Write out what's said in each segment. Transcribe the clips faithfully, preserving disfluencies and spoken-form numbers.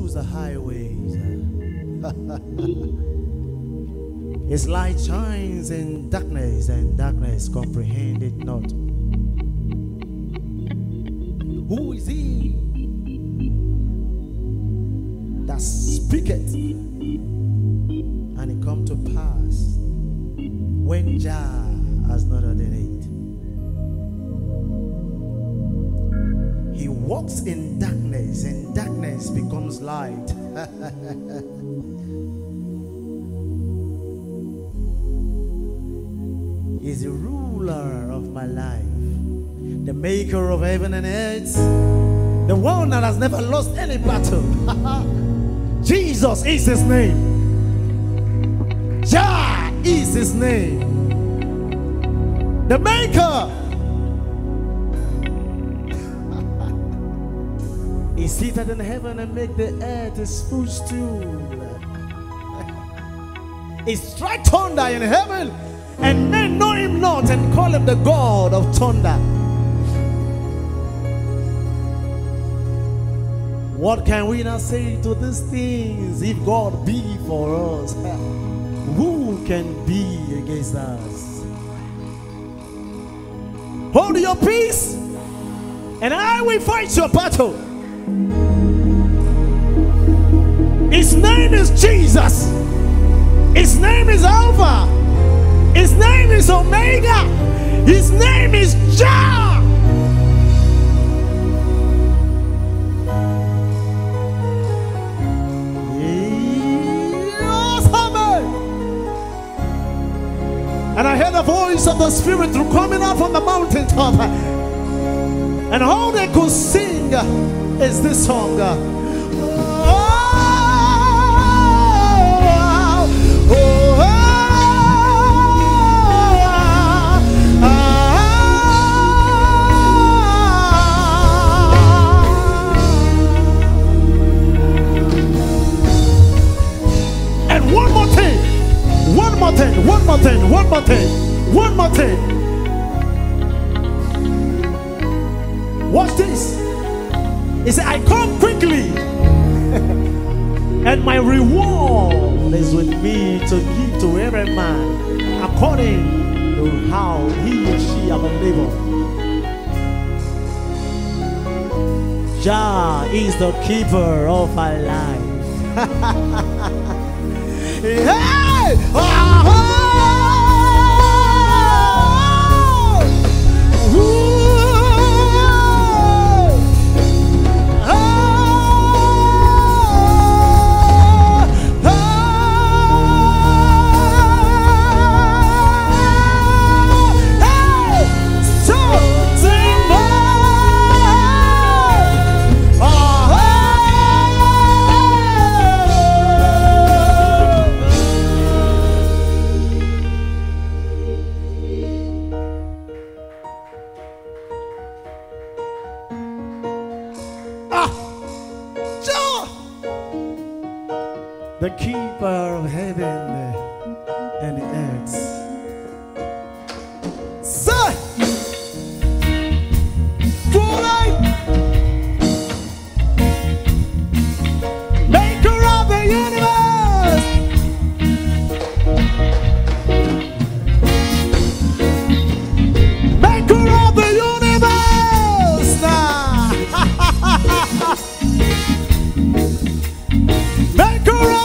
rules the highways. His light shines in darkness, and darkness comprehend it not. Who is he that speaketh, and it come to pass when Jah has not ordained it? He walks in darkness, and darkness becomes light. He's the ruler of my life, the maker of heaven and earth, the one that has never lost any battle. Jesus is his name. Jah is his name. The maker. He's seated in heaven and make the earth his footstool. He strike thunder in heaven, and men know him not and call him the God of thunder. What can we now say to these things? If God be for us, who can be against us? Hold your peace, and I will fight your battle. His name is Jesus. His name is Alpha. His name is Omega. His name is Jah. And I heard the voice of the Spirit coming out from the mountaintop, and all they could sing is this song. One more thing, one more thing, one more thing, one more thing. Watch this. He said, I come quickly, and my reward is with me to give to every man according to how he or she have labored. Jah is the keeper of our life. Hey! Oh! Ooh! Oh! Oh! Hey! So the keeper of heaven and the earth. Say, tonight, maker of the universe, maker of the universe, nah. Maker of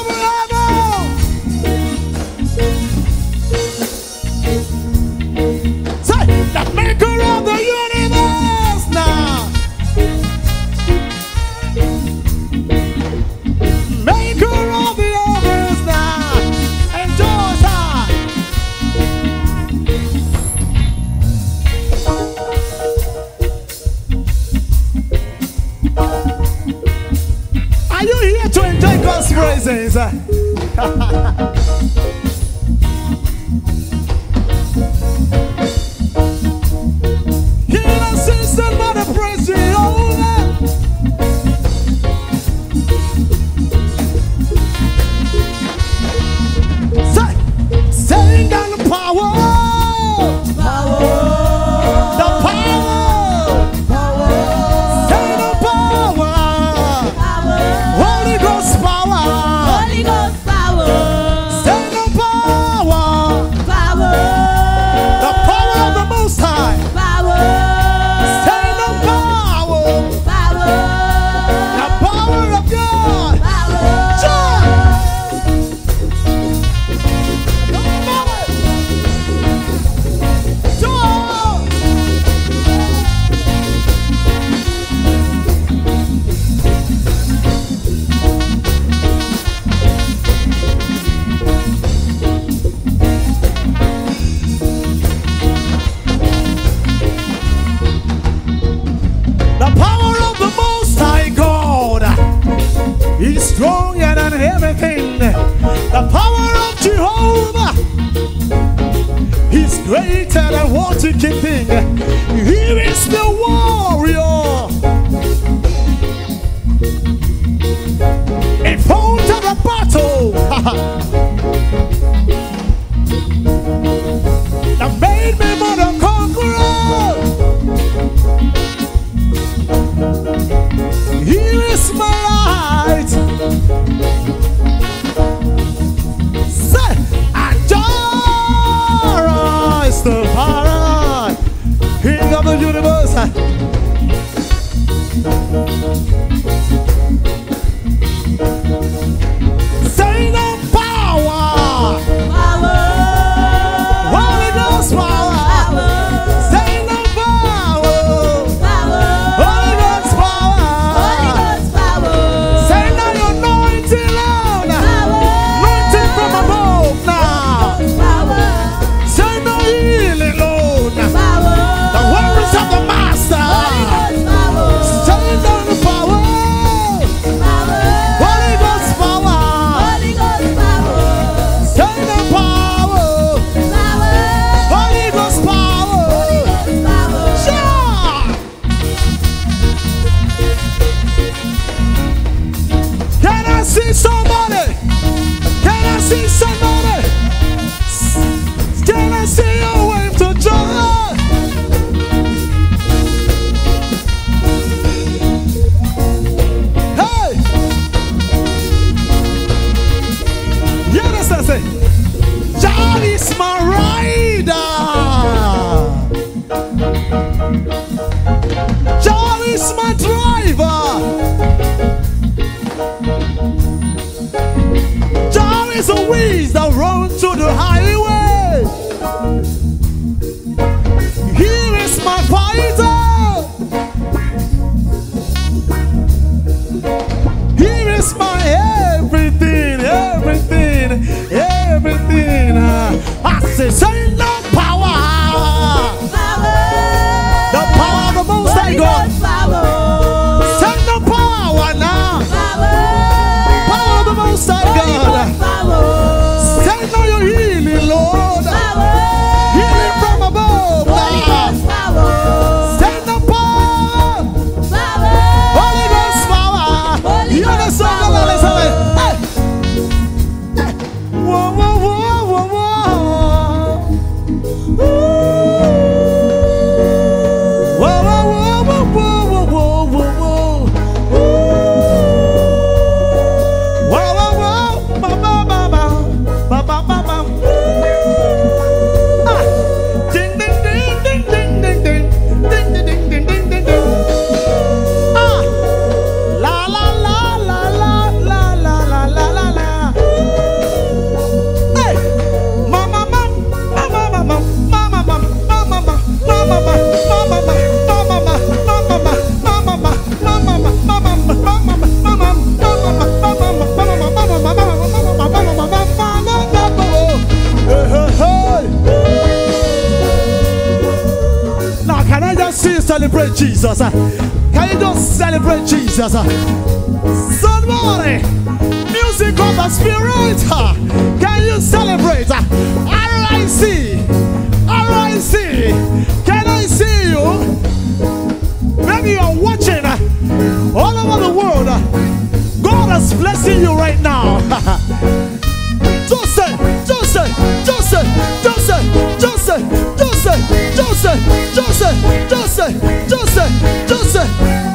praises. Heal us, sister, mother, praise Jehovah. Say, sing down the power, power, the power, power, say the power, power. Holy Ghost. He's stronger than everything. The power of Jehovah. He's greater than what you can think. He is the warrior. In front of the battle. That made me more than conqueror. Here is my light. Say, Adora is the power, King of the universe. Say no power. Power. Holy Ghost power. Power. Say no power. Power. Holy Ghost power. Holy Ghost power. Say no anointing, Lord. Power. Anointing from above now. Power. Say no healing, Lord. Power. The words of the Master. Holy Ghost power. Say no power. Power. Holy Ghost power. Holy Ghost power. Say no power. Power. Holy Ghost power. Holy Ghost power. Sure. Can I see somebody? Can I see somebody? Can I see your wave to joy? Hey! You understand? Say, God is my rider. God is my driver. God is the wheels that run to the highway. Here is my fighter. Here is my everything, everything, everything. I say, say no power. Power. The power of the Most High God. Say no power now. Power. Power of the Most High God. Say no your healing, Lord. Healing from above now. Say no power. Holy Ghost power. You understand the Lord? Let's have it. Hey. Hey. Whoa, whoa, whoa, whoa, whoa. Ooh. Whoa, whoa, whoa, whoa, whoa, whoa, whoa, whoa. Ooh. Whoa, whoa, whoa. Ba, ba, ba, ba. Ba, ba, ba, ba. Ooh. Ah. Ding, ding, ding, ding, ding, ding, ding. Ding, ding, ding, ding, ding, ding, ding. Ah. La, la, la, la, la, la, la, la, la, la, la. Hey. Ma, ma, ma. Ma, ma, ma, ma. Ma, ma, ma. Ma, ma, ma. Ma, ma, ma. Ma, ma, ma. Ma, ma, ma. Ma, ma, ma. Ma, ma, ma. Ma, ma, ma. Ma, ma, ma. Ma, ma, ma. Ma, ma, now can I just see you celebrate Jesus? Can you just celebrate Jesus? Somebody, music of the Spirit. Can you celebrate? R I C, R I C. Can I see you? Maybe you're watching all over the world. God is blessing you right now. Joseph, Joseph, Joseph, Joseph, Joseph, Joseph, Joseph, Joseph, Joseph, Joseph, Joseph.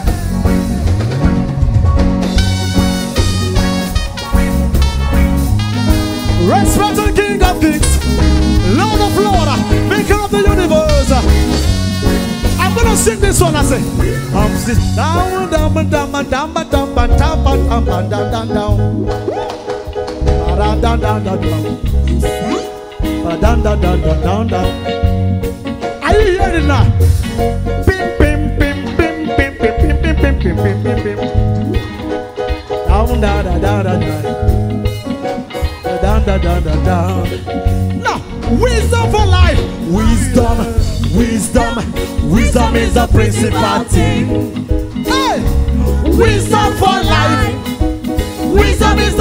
Respected King of Kings, Lord of Lords, Maker of the universe. I'm gonna sing this one. I say, I'm sitting down, down, down, down, down, down, down, down, down, down, down, down. Down, down, down, down, down. Down, down, down, down, down, down. Are you hearing now? Bim, bim, bim, bim, bim, bim, bim, bim, bim, bim, bim, bim, bim. Down, down, down, down, down, down, down, down, down, down. Now, wisdom for life. Wisdom, wisdom, wisdom is the principal thing. Hey, wisdom for life.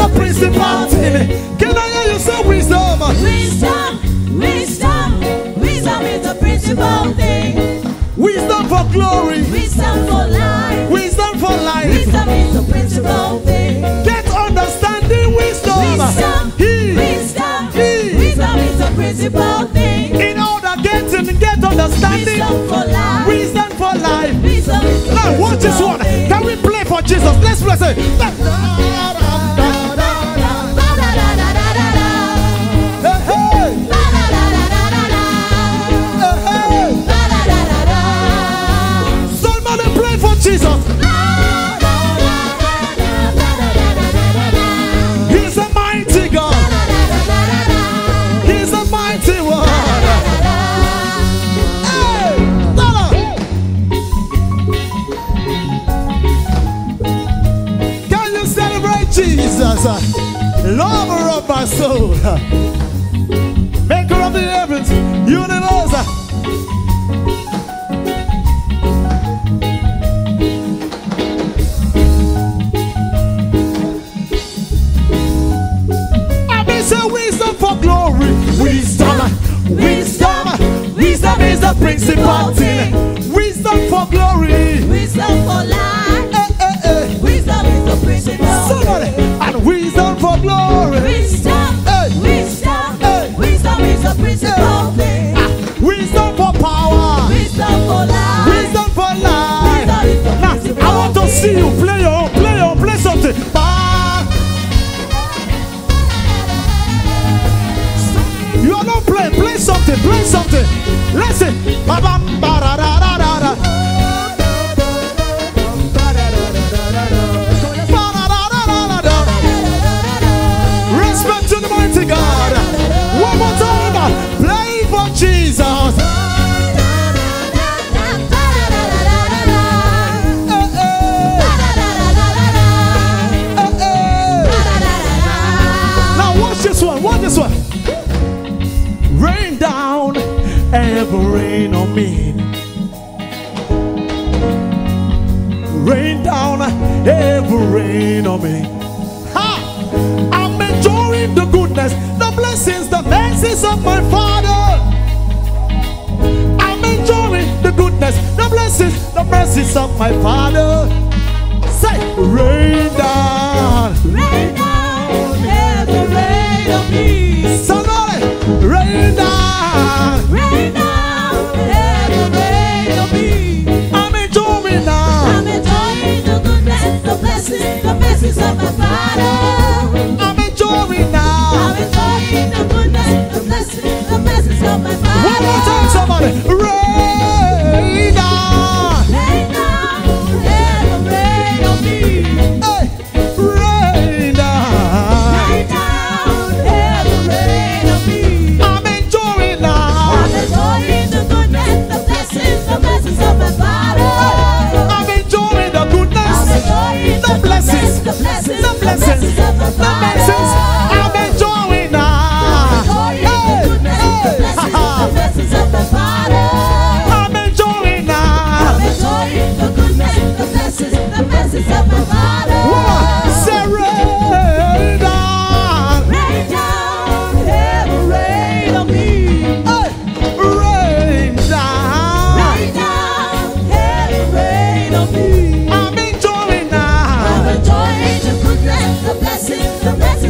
the principal thing. Can I hear you say wisdom? Wisdom, wisdom, wisdom is the principal thing. Wisdom for glory. Wisdom for life. Wisdom for life. Wisdom is the principal thing. Get understanding wisdom. Wisdom, He, wisdom, he. wisdom is the principal thing. In order getting get understanding. Wisdom for life. Wisdom for life. Wisdom is the Now watch this principal one. thing. Can we play for Jesus? Let's play. Say, hey, hey, hey, hey. Somebody play for Jesus. He's a mighty God. He's a mighty one. Hey, Donna. Can you celebrate Jesus, lover of my soul, maker of the heavens, universe? Wisdom for glory, wisdom, wisdom, wisdom is the principal thing. Wisdom for glory, Wisdom for life. eh, eh, eh. Wisdom is the principal Somebody, thing. and wisdom for glory, Wisdom, Hey. wisdom, Hey. wisdom is the principal thing. wisdom for power, Wisdom for life. wisdom for life. Wisdom is the Now, principal I want to see you play your own, play your own, play something. Ba- You are not playing, play something, play something. Listen. Ba- bam, ba- da- da- da- da- da. Ba- da- da- da- da- da. Respect to the mighty God. One more time. Play for Jesus. Eh, eh, eh, eh. Now watch this one, watch this one. Rain down, ever rain on me. Rain down, ever rain on me. Ha! I'm enjoying the goodness, the blessings, the mercies of my Father. I'm enjoying the goodness, the blessings, the mercies of my Father. Say, rain down. Rain down, heavy rain on me. Somebody, rain down. Rain down, heavy rain on me. I'm enjoying now. I'm enjoying the goodness, the blessings, the blessings of my Father. I'm enjoying I'm now. enjoying the goodness, the blessings, the blessings of my Father. One more time, somebody. Rain down. Rain down, heavy rain on me. Hey, rain down. Rain down, heavy rain on me. I'm enjoying now. I'm enjoying the goodness, the blessings, the blessings of my Father. I'm enjoying the I'm goodness, enjoying the blessings, the blessings, the blessings, of my the Father. blessings. I'm enjoying now. Enjoying the goodness, the blessings, the blessings of my Father. I'm enjoying now. I'm enjoying the goodness, the blessings, the blessings of my Father. One, say rain down. Rain down, heavy rain on me. Hey, rain down. Rain down, heavy rain on me. I'm enjoying I'm now. enjoying the goodness, the blessings, the blessings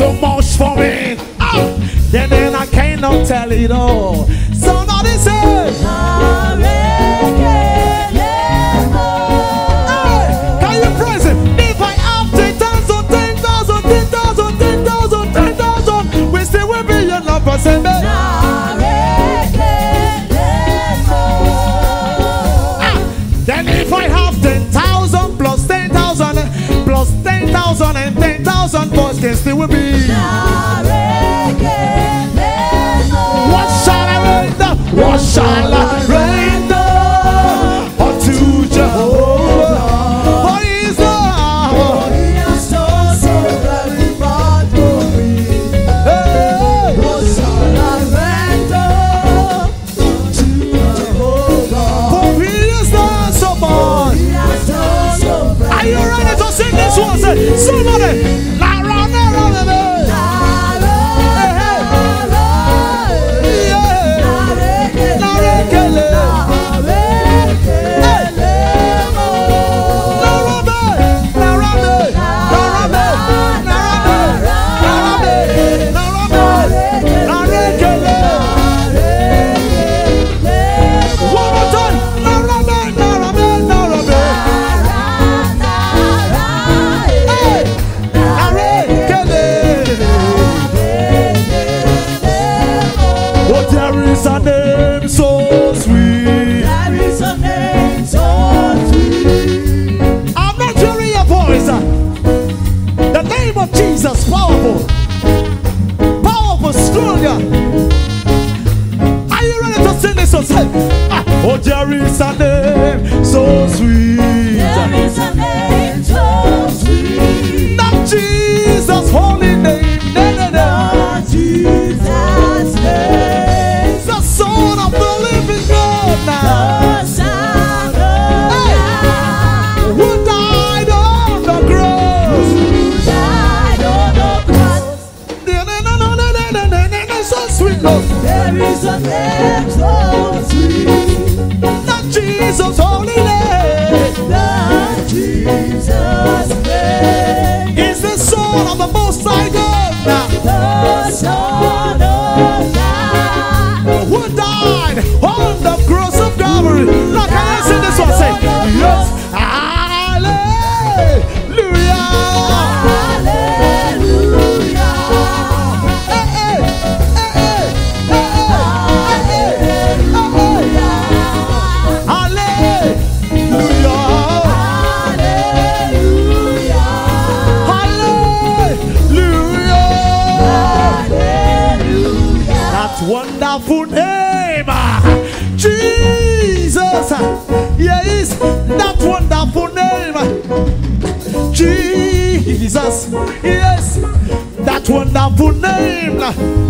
so much for me. Ah, then, then I cannot tell it all. Somebody say, hey, can you praise him? If I have ten thousand, ten thousand, ten thousand, ten thousand, ten thousand, we still will be your number. Say, then if I have ten thousand plus ten thousand plus ten thousand and ten thousand boys can still will be. What shall I render? What shall I render unto Jehovah? For he is love. He has done so very much for me. Hey. What shall I render unto Jehovah? For he has done so much. He has done so very much. Are you ready to sing this one? Say, somebody. La ra na ra na na. Jesus, powerful, powerful, stronger. Are you ready to sing this one? Ah, oh, there is a name so sweet. There is a name so sweet. Not Jesus' holy name. No, no, no. Not Jesus' name. The Son of the living God now. The Son of God. Who died on the cross. There is a name so sweet. Not Jesus' holy name. Not Jesus' name. Is the Son of the Most High God now. The Son of God. Who died on the cross of Calvary. Now can I sing this one? Say, yes. Hallelujah. Hallelujah. Hey, hey, hey, hey, hey, Hallelujah. Hallelujah. Hallelujah. That wonderful name, ah, Jesus. Yes, that wonderful name, Jesus. Yes, that wonderful name,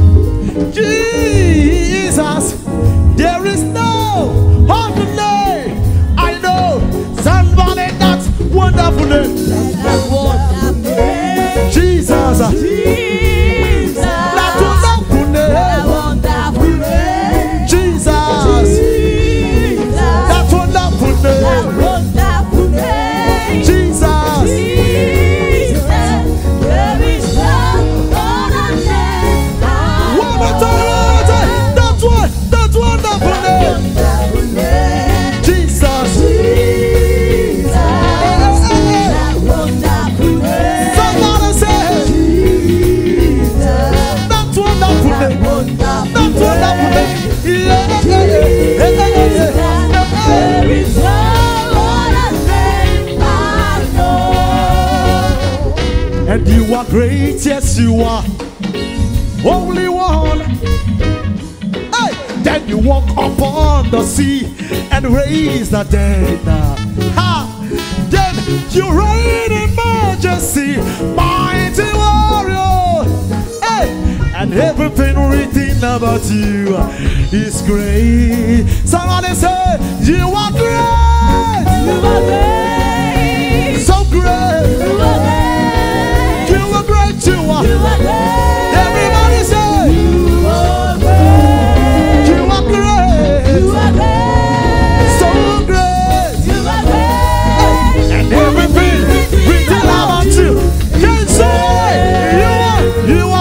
Jesus. There is no other name. I know somebody that wonderful name, That wonderful name. Jesus. Jesus. That wonderful That name, wonderful name. Jesus. Jesus. That wonderful That name, wonderful name. Jesus. Jesus. There is no other name. One more time, one more time. That's one. That's wonderful name, Wonderful name. Jesus. Jesus. That wonderful name. Somebody say, Jesus. that's wonderful That name. wonderful That's wonderful name. Yeah, yeah, yeah, yeah, yeah, yeah, yeah. There is no other name I know. And you are great, yes you are. Holy one. Hey, then you walk upon the sea and raise the dead. Ha! Then you reign in majesty, mighty warrior. Hey, and everything written about you is great. Somebody say, you are great. You are great. So great. You are great. You are great, you are. You are great. Everybody say, You are great. you are great. You are great. So great. You are great. And everything written about you can say, you are, you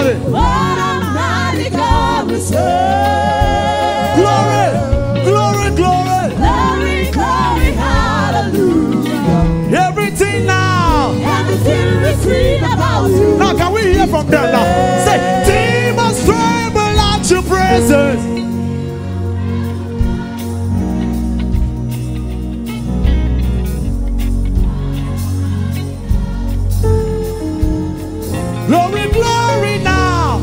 somebody. What a mighty God we serve. Glory, glory, glory. Glory, glory, hallelujah. Everything now. Everything we sing about you. Now can we hear from them now? Say, demons tremble at your presence. Glory, glory now.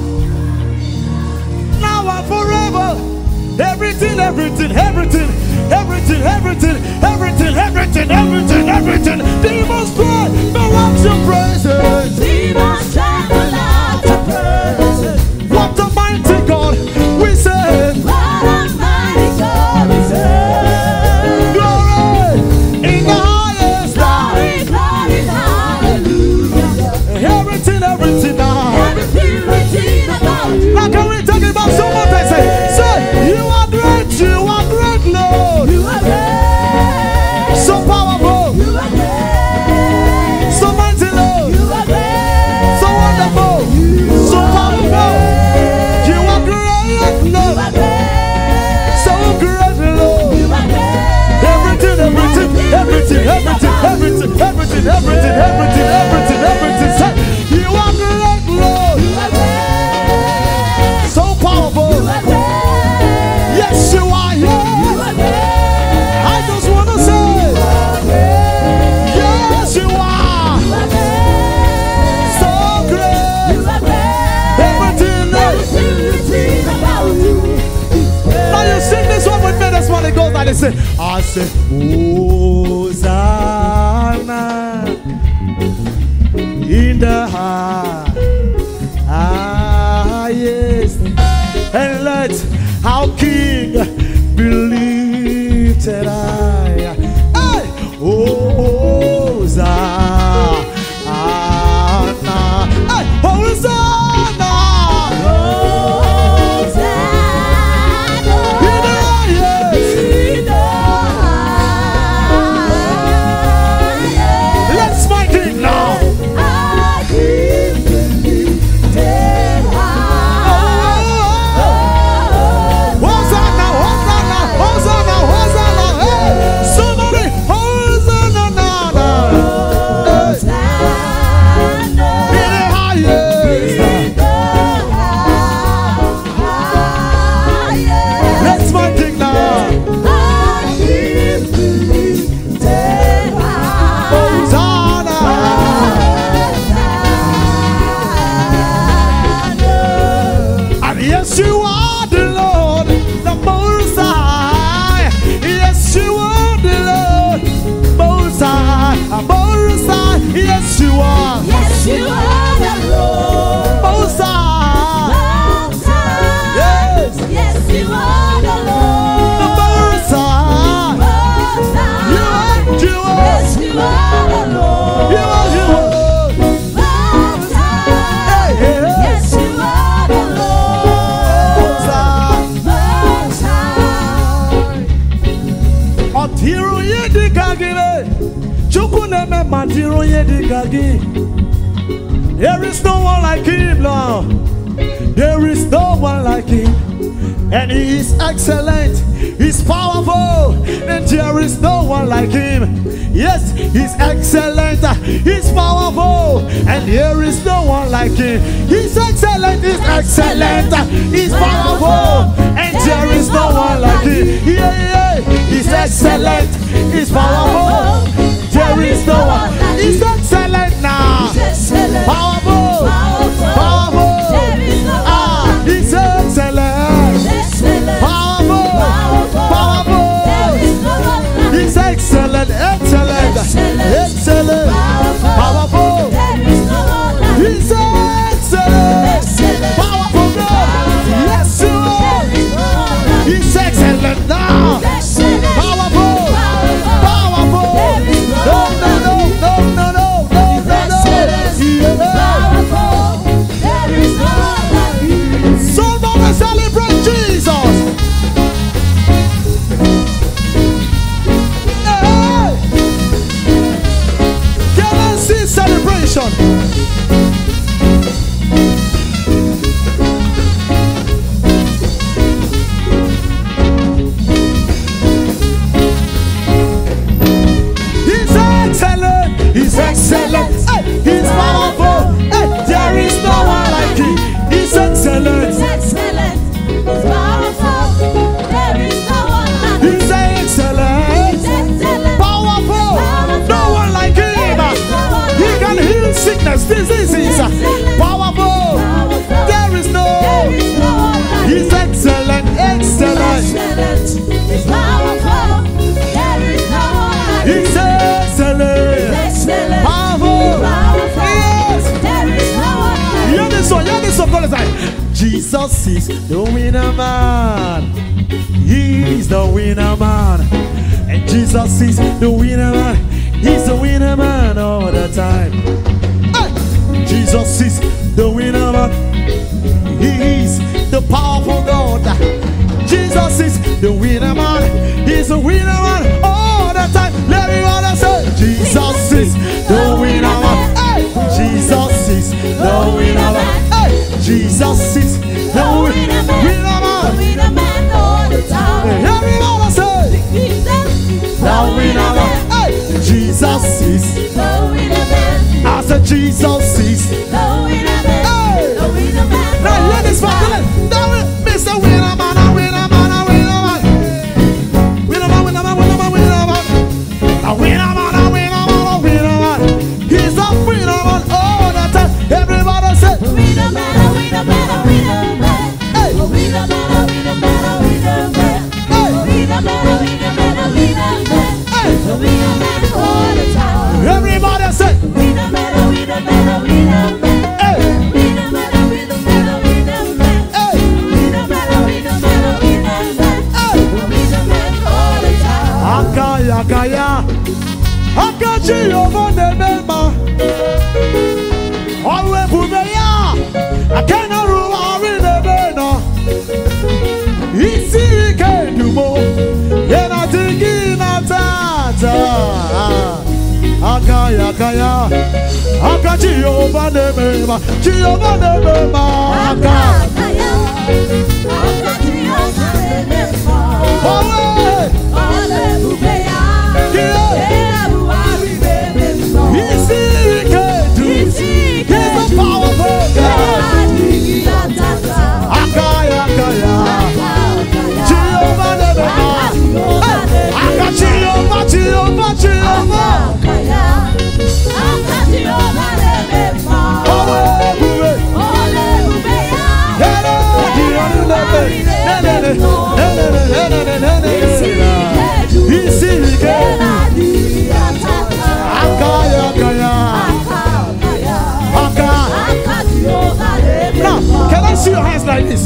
Now and forever. Everything, everything, everything, everything, everything, everything, everything, everything, everything. Demons tremble at your presence. Demons tremble at your presence. What a mighty God we serve. What a mighty God we serve. Glory in the highest. Glory, glory, hallelujah. Everything, everything now. Everything we sing about you. Now can we talk about someone that say, say, you are great, you are great, Lord. You are great. So powerful, You are great. so mighty, Lord. You are great. So wonderful, so powerful. You are great, You Lord. are great. So great, Lord. You are great. Everything, everything, everything, everything, everything, everything, everything, everything, everything, everything. Say, you are great, Lord. You are great. So powerful. You are great. Yes, you are. You Yeah. are great. I just want to say, yes, you are. You are great. So great. You are great. Everything. Everything we sing about you is great. Now you sing this one with me. That's what it goes like. They say, I say, Hosanna in the highest, and let our King be lifted high. Hey, Hosanna, hey, Hosanna in the highest. Let's fight it now. Hosanna, Hosanna, Hosanna, Hosanna. Hey, somebody, Hosanna, na, na. Hey, in the highest. Let's fight it now. Hosanna. And yes, you are the Lord, the Most High. Yes, you are the Lord, Most High, Most High. Yes, you are, Yes, you are the Lord. Most High. Most High. Yes, Yes, you are the the Lord. Most High. Most High. You are, you are, Yes, you are the Lord. you are, you are. Most High. Hey, hey, hey. Yes, you are the Lord. Most High. Most High. Otiro yedi gagile, chukuneme matiro yedi gagi. There is no one like him, Lord. There is no one like him, and he is excellent. He's powerful, and there is no one like him. Yes, he's excellent. He's powerful, and there is no one like him. He's excellent. He's excellent. He's powerful, and there is no one like him. Yeah, yeah. He's excellent. He's powerful. There is no one. He's excellent now. Excellent. Powerful. Powerful. Powerful. There is no Ah, one. he's excellent. Excellent. Powerful. Powerful. Powerful. There is no one like He's excellent. Excellent. Excellent. Excellent. Powerful. Powerful. There is no one like He's excellent. Excellent. Powerful God. Yes, you are. There is no one like He's excellent now. Excellent. Powerful. Powerful. Powerful. There is no No, one no, no, no, no, no, no, no, no. Excellent. Yeah. of God is like, Jesus is the winner man. He is the winner man. And Jesus is the winner man. He's the winner man all the time. Hey! Jesus is the winner man. He is the powerful God. Jesus is the winner man. He's the winner man all the time. Let everyone say, Jesus is the winner man. Hey! Jesus is the winner man. Hey! Jesus is the winner man. The winner man all the time. Everyone say, the winner man. Hey! Jesus is The winner man. I said Jesus is. The winner man. Hey! The winner man. Now hear this one. Mister Winner man, a winner man, a winner man. Winner man, winner man, winner man, winner man. A winner man, a winner man, a winner man. He's a winner man all the time. Everybody say, Winner man, a winner man, a winner man. hey, A winner man, a winner man, a winner man. hey, A winner man, a winner man, a winner man. hey. A winner man all the time. Everybody say, Winner man, a winner man, a winner man. hey, Winner man, a winner man, a winner man. hey, Winner man, a winner man, a winner man. hey. A winner man all the time. Akaya, akaya. Akachi over the member. Always Bumeya. Akena ruwa in the beno. Isi can do more. Yena tiki na tata. Akaya, akaya. Akachi over the member. Chi over the member. Akaya. Always. Isi can do. He's a powerful God. Akaya, akaya. Jehovah the Lord. Aka Jehovah, Jehovah, Jehovah. Akaya, akaya. Aka. Now, can I see your hands like this?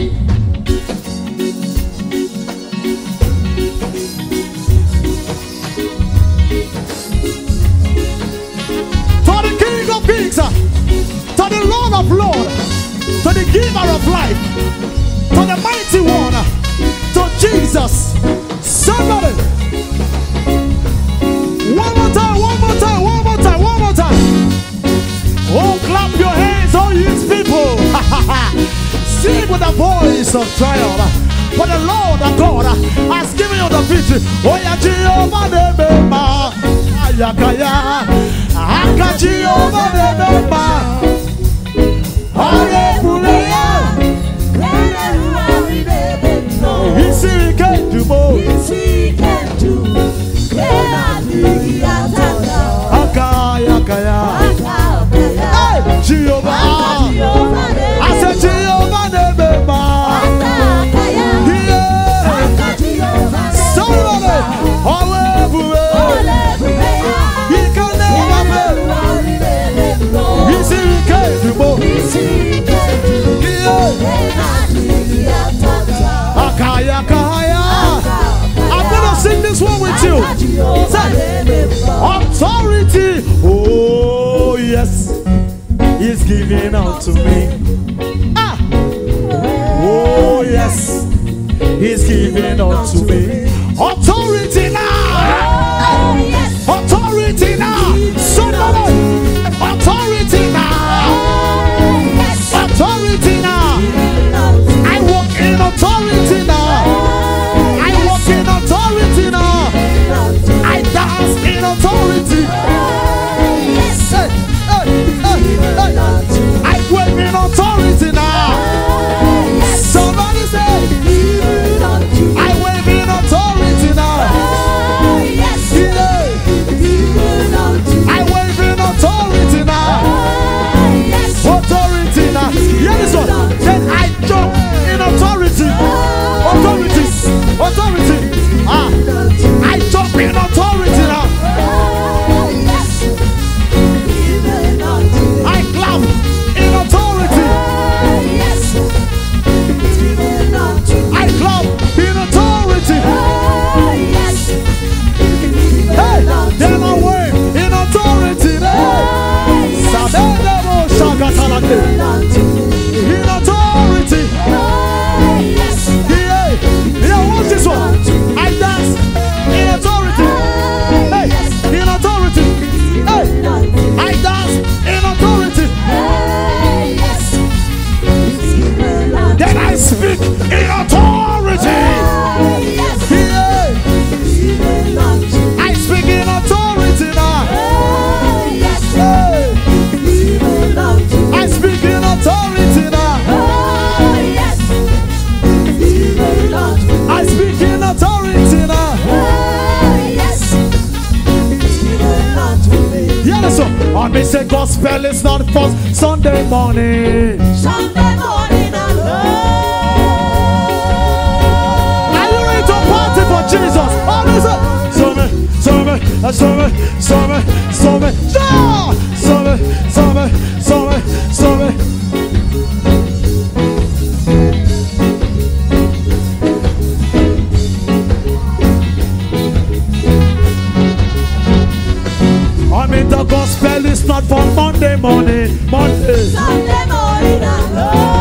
To the King of Kings, uh, to the Lord of Lords, to the Giver of life, to the Mighty One, uh, to Jesus. Somebody. One more time, one more time, one more time, one more time. Oh, clap your hands, all you people. Sing with a voice of triumph. For the Lord of God uh, has given you the victory. Oh, yeah, Jehovah the Bema. Ayakaya. Aka Jehovah the Bema. Hallelujah. He's he can do more. Akaya, akaya. Hey, Jehovah. I said Jehovah the Bema. Somebody, hallelujah. He can never fail. He's he can do more. Akaya, akaya. I'm gonna sing this one with you. Say, authority. Oh yes, He's giving out to me. Ah. Oh yes, He's giving out to me. Authority now. Authority now. Somebody. Authority now. Authority now. I walk in authority now. I walk in authority now. I dance in authority. Hey, hey, hey, hey. I wave in authority now. Somebody say, I wave in authority now. gospel is not for Sunday morning. Sunday morning alone. Are you ready to party for Jesus? Oh, listen. So me, so me, so me, so me, so me, yeah! So me, so me, so me, so me. I mean the gospel is not for Monday morning, Monday. Sunday morning alone.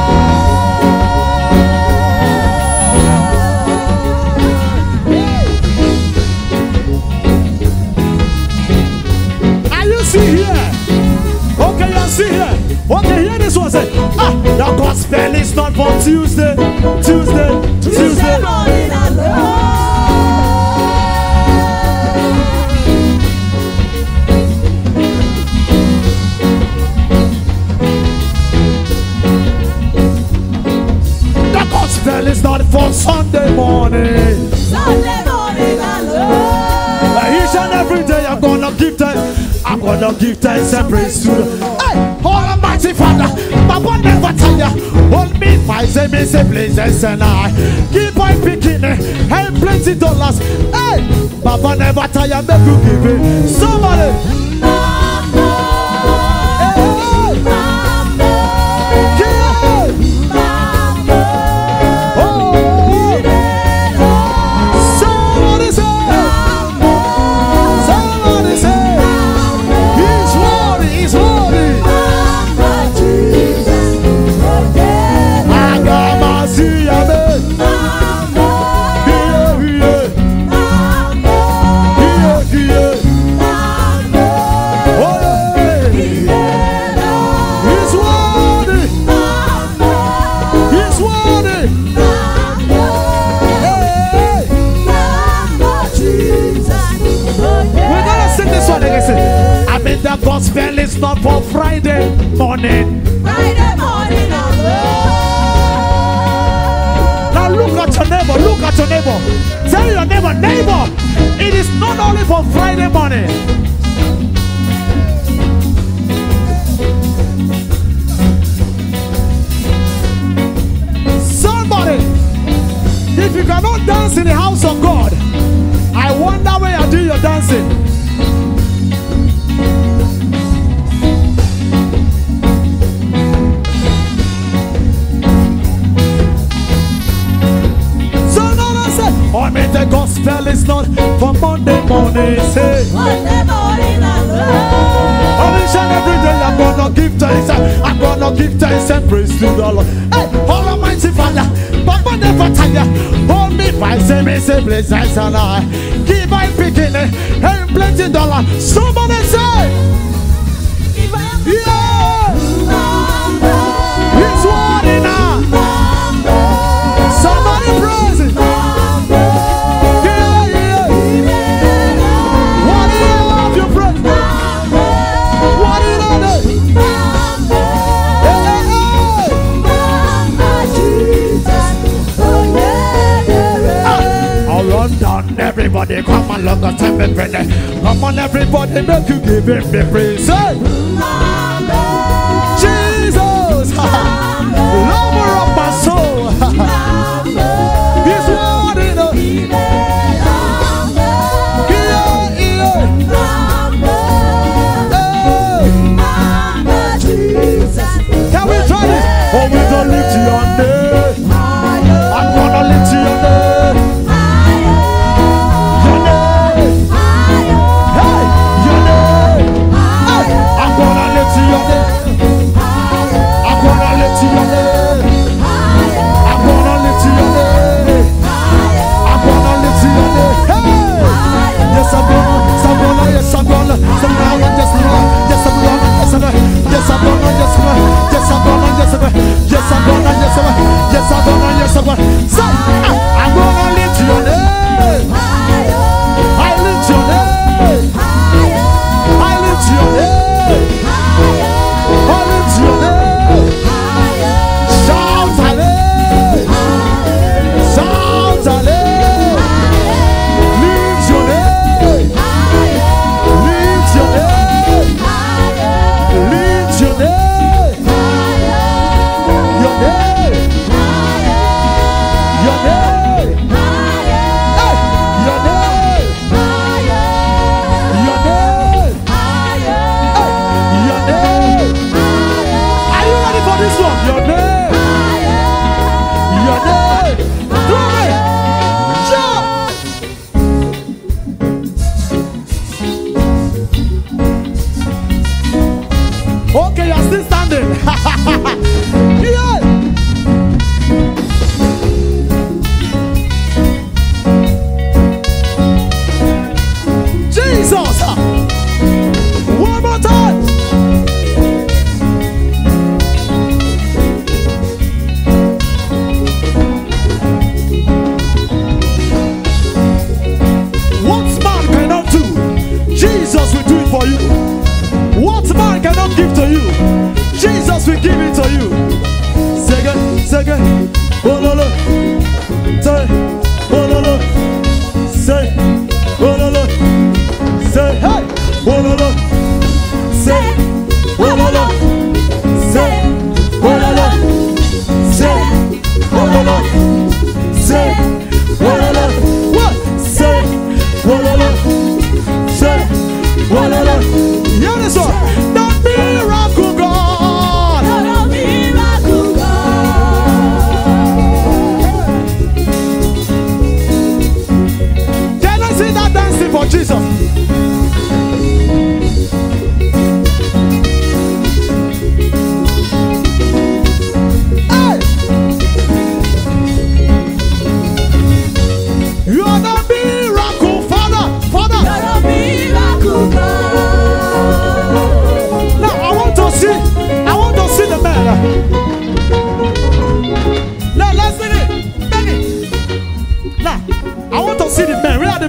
Are you see here? Okay, you see here. Okay, hear this one say, ah, the gospel is not for Tuesday, Tuesday, Tuesday Tuesday. morning alone. The gospel is not for Sunday morning. Sunday morning alone. Uh, Each and every day I'm gonna give thanks. I'm gonna give thanks and praise to the hey, Almighty Father. Papa never tell ya. Hold me by say me say places and I keep on picking it. Hey, plenty dollars. Hey, Papa never tell ya make you give it. Somebody. Mama, Hey, mama, yeah. mama. Oh, somebody say. Somebody say. He's worthy. He's worthy. Mama Jesus, forget I got my see ya, man. Mama, Yeah, yeah. mama, Yeah, yeah. mama. Oh, yeah. He's worthy. He's worthy. Hey. We're gonna sing this one again. Say, I mean the gospel is not for Friday morning. Friday morning alone. Now look at your neighbor. Look at your neighbor. Tell your neighbor, neighbor, it is not only for Friday morning. Somebody, if you cannot dance in the house of God, I wonder where you do your dancing. So now I say, I mean the gospel is not for Monday morning. Say, Monday morning alone. I wish and every day I'm gonna give thanks. I'm gonna give thanks and praise to the Lord. Hey, Almighty Father, Papa never tell ya. Hold me by say me say blessings and I keep on picking it and plenty dollar. Somebody say, yeah, it's worthy now. Somebody praise it. Yeah, yeah. What do you love your praise? What do you love it? Hey, hey, hey. I'll run down everybody. Come on, look at time and ready. Come on, everybody, make you give him the praise. Hey, Jesus, lover of my soul. He's worthy enough. Yeah, yeah. Hey. Can we try this? Oh, we don't lift your name. I'm gonna lift your name. Your name. Hey, your name. Hey, I'm gonna lift your name. I'm gonna lift your name. I'm gonna lift your name. I'm gonna lift your name. Hey, yes I'm gonna, yes I'm gonna, yes I'm gonna, yes I'm gonna, yes I'm gonna, yes I'm gonna, yes I'm gonna, yes I'm gonna, yes I'm gonna, yes I'm gonna, yes I'm gonna, yes I'm gonna, yes I'm gonna.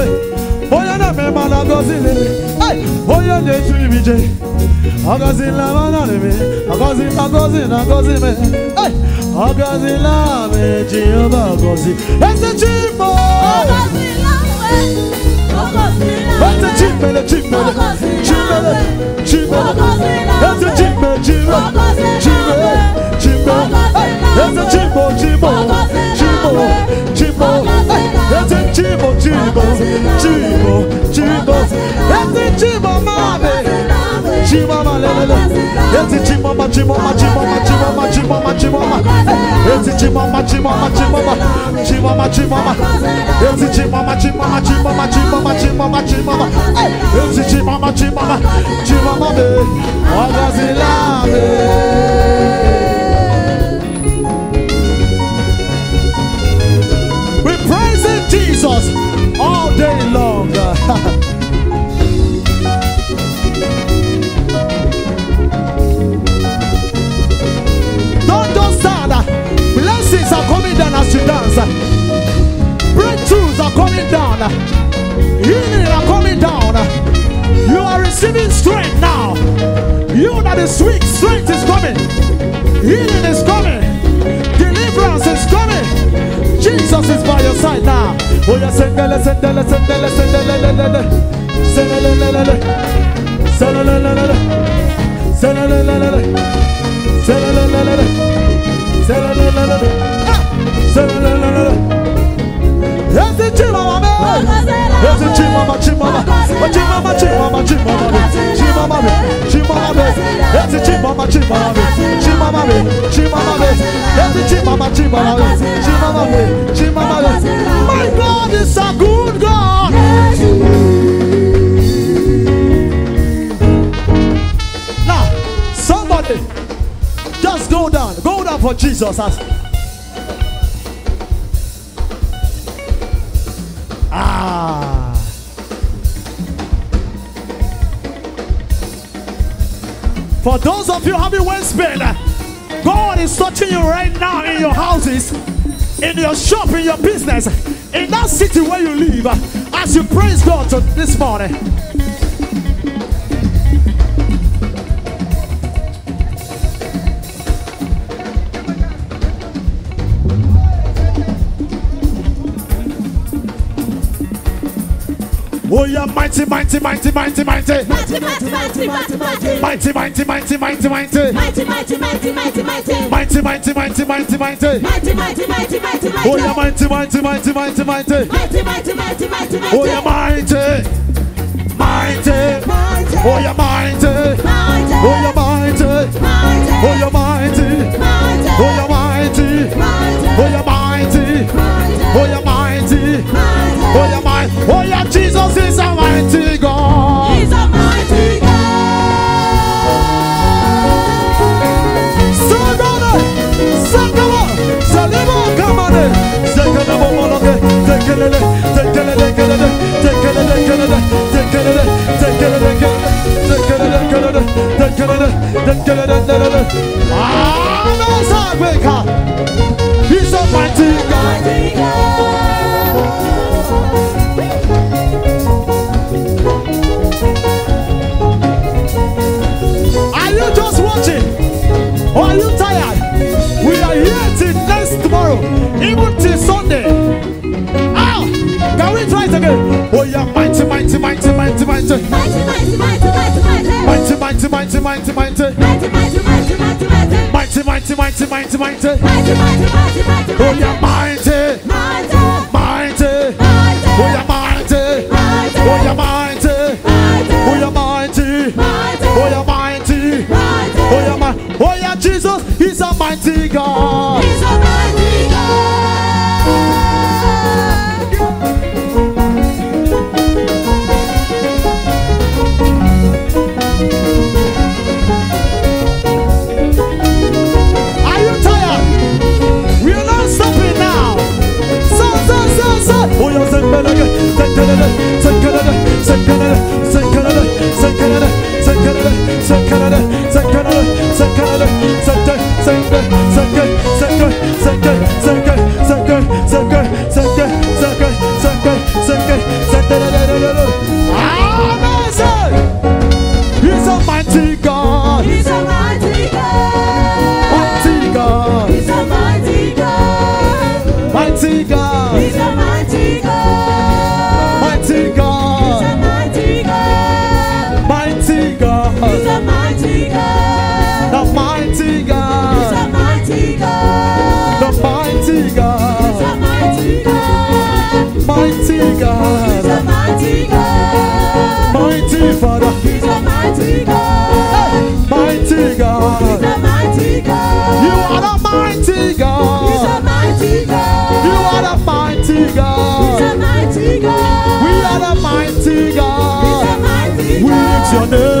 Oya na me mana gozile. Hey, oya de tribije. Agazila mana me. Agazila gozila gozime. Hey, agazila me Jehovah gozi. Ese chimo. Agazila me. Ese chimele chimele. Chimele chimele. Ese chimele chimele. Chimele chimele. Ese chimo chimo. Chimo chimo. Ese chimo chimo. Chimo chimo. Ese chimo mame. Chimo malele. Ese chimo ma chimo ma chimo ma chimo ma chimo ma chimo ma. Ese chimo ma chimo ma chimo ma. Chimo ma chimo ma. Ese chimo ma chimo ma chimo ma chimo ma chimo ma chimo ma. Ese chimo ma chimo ma. Chimo ma me. Agazila me. We praise Jesus all day long. Don't just stand. Blessings are coming down as you dance. Breakthroughs are coming down. Healing are coming down. You are receiving strength now. You that is weak, strength is coming. Healing is coming. Deliverance is coming. Jesus is by your side now. Oh yeah, sendele, sendele, sendele, sendele, sendele, sendele, sendele, sendele, sendele, sendele. Yes, the chimama, yes, the chimama, chimama, chimama, chimama, chimama, chimama, chimama, yes, the chimama, chimama, chimama, chimama, yes, the chimama, chimama, chimama, chimama. My God is a good God. Now, somebody just go down, go down for Jesus. Ah. For those of you having West Bend, God is touching you right now in your houses, in your shop, in your business, in that city where you live, as you praise God to this morning. Oh yeah, mighty, mighty, mighty, mighty, mighty, Mighty, mighty, mighty, mighty, mighty. mighty, mighty, mighty, mighty, mighty, Mighty, mighty, mighty, mighty, mighty. mighty, mighty, mighty, mighty, mighty. Mighty, mighty, mighty, mighty, mighty. Oh yeah, mighty, mighty, mighty, mighty, mighty. Mighty, mighty, mighty, mighty, mighty. Oh yeah, mighty, mighty. Mighty. Oh yeah, mighty. Mighty. Oh yeah, mighty. Mighty. Oh yeah, mighty. Mighty. Oh yeah, mighty. Mighty. Oh yeah, mighty. Mighty. Oh yeah, mighty. Mighty. Oh yeah, mighty. Oh yeah, Jesus is a mighty God. He's a mighty God. Sagana, Sagama, Salima, Kamane, Zaganamo Moloke, Tekelele, Tekelele, Tekelele, Tekelele, Tekelele, Tekelele, Tekelele, Tekelele, Tekelele, Tekelele. Ah, no, Sagweka. He's a mighty God. Mighty God. Are you just watching? Or are you tired? We are here till next tomorrow, even till Sunday. Ah, can we try it again? Oh yeah, mighty, mighty, mighty, mighty, mighty, Mighty, mighty, mighty, mighty, mighty. mighty, mighty, mighty, mighty, mighty, Mighty, mighty, mighty, mighty, mighty. mighty, mighty, mighty, mighty, mighty. Mighty, mighty, mighty, mighty, Oh yeah, mighty, mighty. mighty. Mighty. Oh yeah, mighty. Mighty. Oh yeah, mighty. Mighty. Oh yeah, mighty. Mighty. Oh yeah, mighty. Mighty. Oh yeah, mighty. Oh yeah, Jesus, He's a mighty God. He's a mighty God. Are you tired? We are not stopping now. So, so, so, so. Oh yeah, Zenkelele, Zenkelele, Zenkelele, Zenkelele, Zenkelele, Zenkelele, Zenkelele, Zenkelele, Zenkelele, Zenkelele, Zenkelele, Zenkelele, Zenkelele, Zenkelele, He's a mighty God. Mighty Father. He's a mighty God. Mighty God. He's a mighty God. You are the mighty God. He's a mighty God. You are the mighty God. He's a mighty God. We are the mighty God. He's a mighty We God. lift your name.